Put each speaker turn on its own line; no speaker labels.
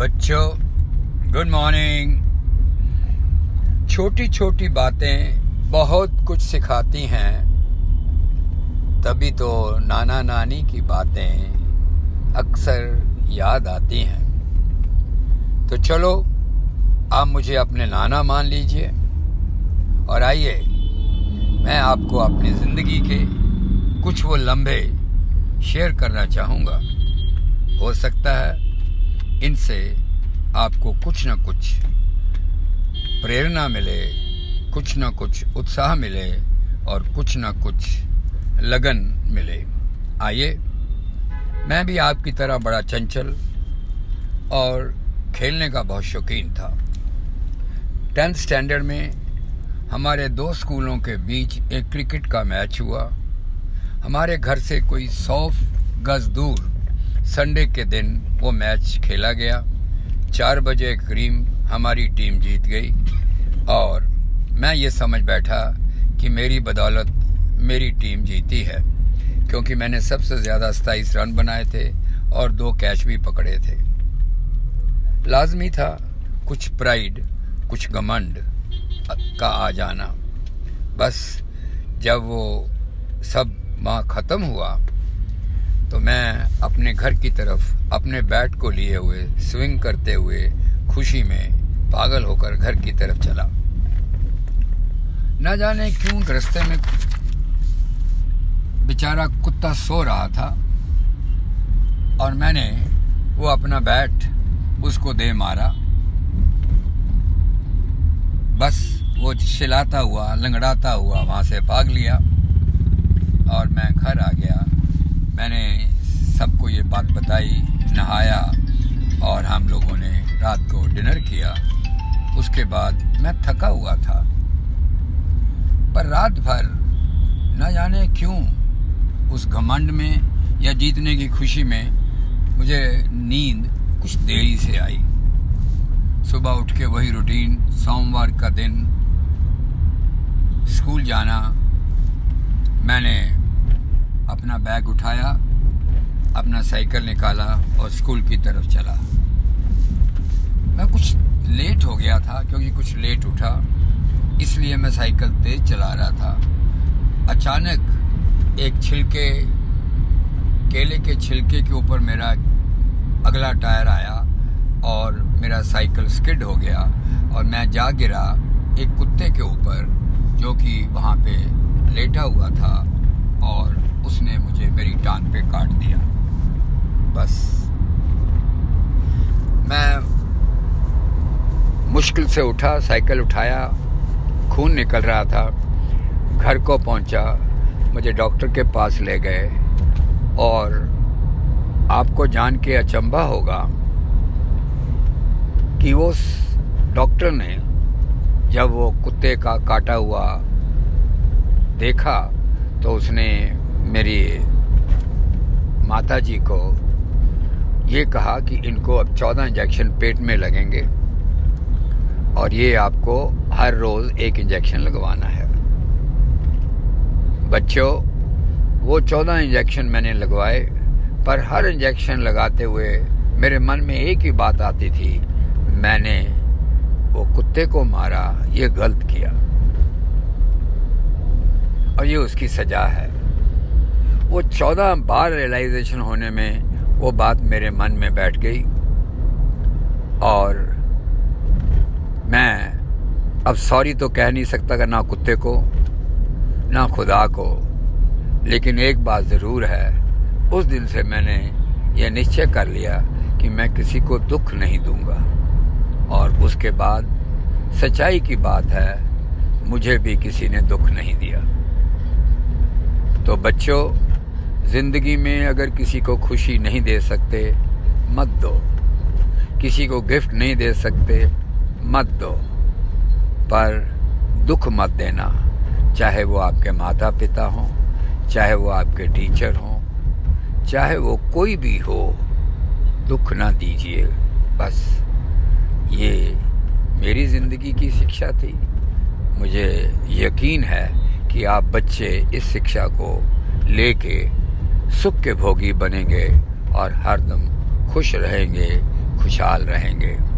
बच्चों, good morning. छोटी छोटी बातें बहुत कुछ सिखाती हैं, तभी तो नाना नानी की बातें अक्सर याद आती हैं। तो चलो, आप मुझे अपने नाना मान लीजिए और आइए मैं आपको अपनी ज़िंदगी के कुछ वो लम्हे शेयर करना चाहूँगा। हो सकता है इनसे आपको कुछ न कुछ प्रेरणा मिले, कुछ न कुछ उत्साह मिले और कुछ न कुछ लगन मिले। आइए, मैं भी आपकी तरह बड़ा चंचल और खेलने का बहुत शौकीन था। 10th स्टैंडर्ड में हमारे दो स्कूलों के बीच एक क्रिकेट का मैच हुआ। हमारे घर से कोई 100 गज दूर संडे के दिन वो मैच खेला गया। 4 बजे के करीब हमारी टीम जीत गई और मैं ये समझ बैठा कि मेरी बदौलत मेरी टीम जीती है, क्योंकि मैंने सबसे ज़्यादा 27 रन बनाए थे और 2 कैच भी पकड़े थे। लाजमी था कुछ प्राइड, कुछ घमंड का आ जाना। बस जब वो सब वहाँ ख़त्म हुआ तो मैं अपने घर की तरफ अपने बैट को लिए हुए स्विंग करते हुए खुशी में पागल होकर घर की तरफ चला। न जाने क्यों रास्ते में बेचारा कुत्ता सो रहा था और मैंने वो अपना बैट उसको दे मारा। बस वो चिल्लाता हुआ, लंगड़ाता हुआ वहाँ से भाग लिया और मैं घर आ गया। मैंने सबको ये बात बताई, नहाया और हम लोगों ने रात को डिनर किया। उसके बाद मैं थका हुआ था, पर रात भर न जाने क्यों उस घमंड में या जीतने की खुशी में मुझे नींद कुछ देरी से आई। सुबह उठ के वही रूटीन, सोमवार का दिन स्कूल जाना। मैंने अपना बैग उठाया, अपना साइकिल निकाला और स्कूल की तरफ चला। मैं कुछ लेट हो गया था, क्योंकि कुछ लेट उठा, इसलिए मैं साइकिल तेज चला रहा था। अचानक एक केले के छिलके के ऊपर मेरा अगला टायर आया और मेरा साइकिल स्किड हो गया और मैं जा गिरा एक कुत्ते के ऊपर, जो कि वहाँ पे लेटा हुआ था और उसने मुझे मेरी टांग पे काट दिया। बस मैं मुश्किल से उठा, साइकिल उठाया, खून निकल रहा था। घर को पहुंचा, मुझे डॉक्टर के पास ले गए और आपको जान के अचंभा होगा कि वो डॉक्टर ने जब वो कुत्ते का काटा हुआ देखा तो उसने मेरी माताजी को ये कहा कि इनको अब 14 इंजेक्शन पेट में लगेंगे और ये आपको हर रोज़ 1 इंजेक्शन लगवाना है। बच्चों, वो 14 इंजेक्शन मैंने लगवाए, पर हर इंजेक्शन लगाते हुए मेरे मन में एक ही बात आती थी, मैंने वो कुत्ते को मारा, ये गलत किया और ये उसकी सजा है। वो 14 बार रियलाइजेशन होने में वो बात मेरे मन में बैठ गई और मैं अब सॉरी तो कह नहीं सकता, ना कुत्ते को ना खुदा को, लेकिन एक बात ज़रूर है, उस दिन से मैंने यह निश्चय कर लिया कि मैं किसी को दुख नहीं दूंगा। और उसके बाद सच्चाई की बात है, मुझे भी किसी ने दुख नहीं दिया। तो बच्चों, ज़िंदगी में अगर किसी को खुशी नहीं दे सकते, मत दो। किसी को गिफ्ट नहीं दे सकते, मत दो। पर दुख मत देना, चाहे वो आपके माता पिता हों, चाहे वो आपके टीचर हों, चाहे वो कोई भी हो, दुख ना दीजिए। बस ये मेरी ज़िंदगी की शिक्षा थी। मुझे यकीन है कि आप बच्चे इस शिक्षा को लेके सुख के भोगी बनेंगे और हरदम खुश रहेंगे, खुशहाल रहेंगे।